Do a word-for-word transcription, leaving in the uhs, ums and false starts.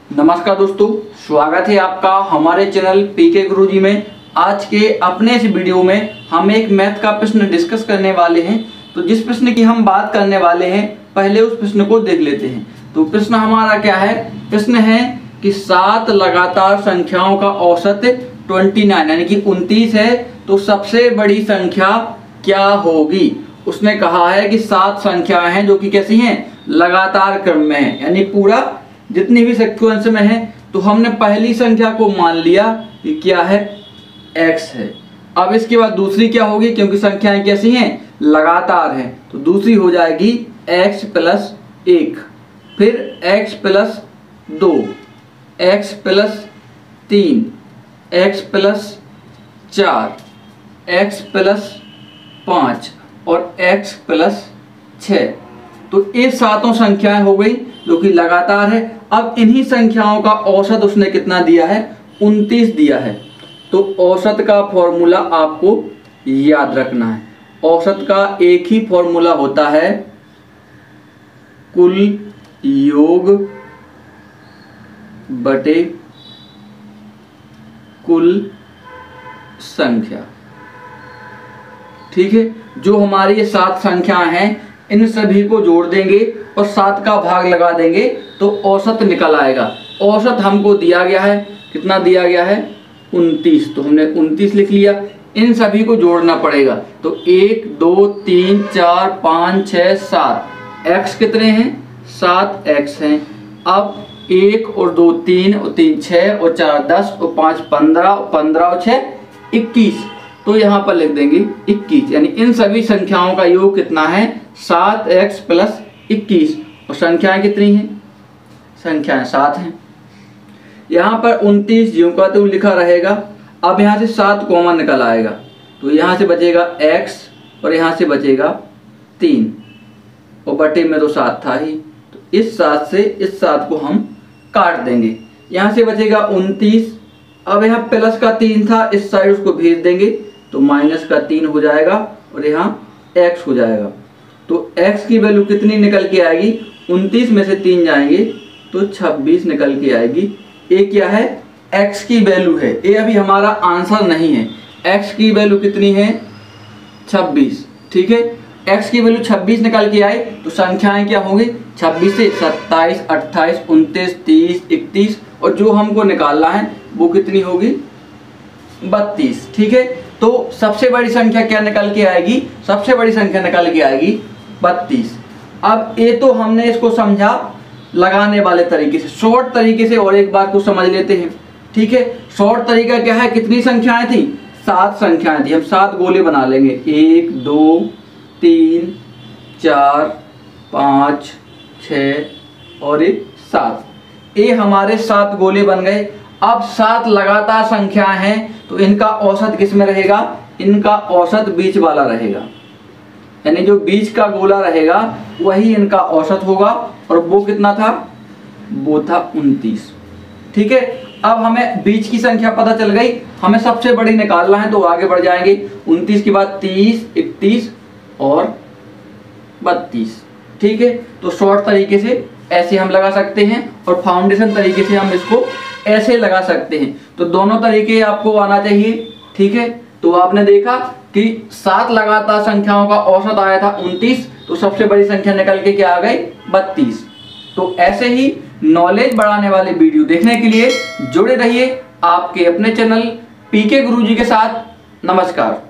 नमस्कार दोस्तों, स्वागत है आपका हमारे चैनल पीके गुरुजी में। आज के अपने इस वीडियो में हम एक मैथ का प्रश्न डिस्कस करने वाले हैं। तो जिस प्रश्न की हम बात करने वाले हैं, पहले उस प्रश्न को देख लेते हैं। तो प्रश्न हमारा क्या है? प्रश्न है कि सात लगातार संख्याओं का औसत उनतीस यानी कि उनतीस है, तो सबसे बड़ी संख्या क्या होगी? उसने कहा है कि सात संख्याएं हैं जो कि कैसी हैं? लगातार क्रम में है, यानी पूरा जितनी भी सीक्वेंस में है। तो हमने पहली संख्या को मान लिया कि क्या है? x है। अब इसके बाद दूसरी क्या होगी? क्योंकि संख्याएं कैसी हैं? लगातार हैं, तो दूसरी हो जाएगी x प्लस एक, फिर x प्लस दो, x प्लस तीन, x प्लस चार, x प्लस पाँच और x प्लस छः। तो ये सातों संख्याएं हो गई जो कि लगातार है। अब इन्हीं संख्याओं का औसत उसने कितना दिया है? उनतीस दिया है। तो औसत का फॉर्मूला आपको याद रखना है। औसत का एक ही फॉर्मूला होता है, कुल योग बटे कुल संख्या। ठीक है, जो हमारी ये सात संख्याएं हैं इन सभी को जोड़ देंगे और सात का भाग लगा देंगे तो औसत निकल आएगा। औसत हमको दिया गया है, कितना दिया गया है? उनतीस। तो हमने उनतीस लिख लिया। इन सभी को जोड़ना पड़ेगा। तो एक दो तीन चार पाँच छः सात, एक्स कितने हैं? सात एक्स हैं। अब एक और दो तीन और तीन छः और चार दस और पाँच पंद्रह, पंद्रह और छः इक्कीस। तो यहाँ पर लिख देंगे इक्कीस, यानी इन सभी संख्याओं का योग कितना है? सात एक्स प्लस इक्कीस। और संख्याएं कितनी हैं? संख्याएं सात हैं। यहाँ पर उनतीस ज्यों का त्यों लिखा रहेगा। अब यहाँ से सात कॉमन निकल आएगा, तो यहाँ से बचेगा x और यहाँ से बचेगा तीन, और बटे में तो सात था ही, तो इस सात से इस सात को हम काट देंगे। यहाँ से बचेगा उनतीस। अब यहाँ प्लस का तीन था, इस साइड उसको भेज देंगे तो माइनस का तीन हो जाएगा और यहाँ x हो जाएगा। तो x की वैल्यू कितनी निकल के आएगी? उनतीस में से तीन जाएंगे तो छब्बीस निकल के आएगी। ये क्या है? x की वैल्यू है। ये अभी हमारा आंसर नहीं है। x की वैल्यू कितनी है? छब्बीस। ठीक है, x की वैल्यू छब्बीस निकल के आई तो संख्याएं क्या होंगी? छब्बीस से सत्ताईस, अट्ठाईस, उनतीस, तीस, इकतीस, और जो हमको निकालना है वो कितनी होगी? बत्तीस। ठीक है, तो सबसे बड़ी संख्या क्या निकल के आएगी? सबसे बड़ी संख्या निकल के आएगी बत्तीस। अब ये तो हमने इसको समझा लगाने वाले तरीके से। शॉर्ट तरीके से और एक बार को समझ लेते हैं। ठीक है, शॉर्ट तरीका क्या है? कितनी संख्याएं थी? सात संख्याएं थी। हम सात गोले बना लेंगे, एक दो तीन चार पाँच छ और एक सात। ये हमारे सात गोले बन गए। अब सात लगातार संख्याएं हैं तो इनका औसत किस में रहेगा? इनका औसत बीच वाला रहेगा, यानी जो बीच का गोला रहेगा वही इनका औसत होगा। और वो कितना था? वो था उनतीस। ठीक है, अब हमें बीच की संख्या पता चल गई, हमें सबसे बड़ी निकालना है तो आगे बढ़ जाएंगे। उनतीस के बाद तीस, इकतीस और बत्तीस। ठीक है, तो शॉर्ट तरीके से ऐसे हम लगा सकते हैं और फाउंडेशन तरीके से हम इसको ऐसे लगा सकते हैं। तो दोनों तरीके आपको आना चाहिए। ठीक है, तो आपने देखा कि सात लगातार संख्याओं का औसत आया था उनतीस, तो सबसे बड़ी संख्या निकल के क्या आ गई? बत्तीस। तो ऐसे ही नॉलेज बढ़ाने वाले वीडियो देखने के लिए जुड़े रहिए आपके अपने चैनल पीके गुरुजी के साथ। नमस्कार।